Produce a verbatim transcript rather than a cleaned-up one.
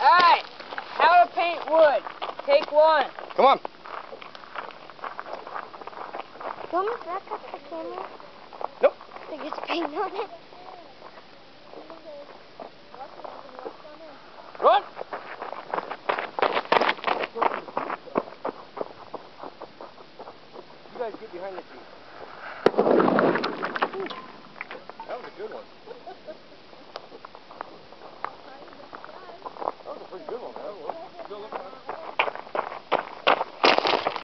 Alright, how to paint wood. Take one. Come on. Do you want me to back up the camera? Nope. So you just paint on it? Run. You guys get behind the tree. That was a good one.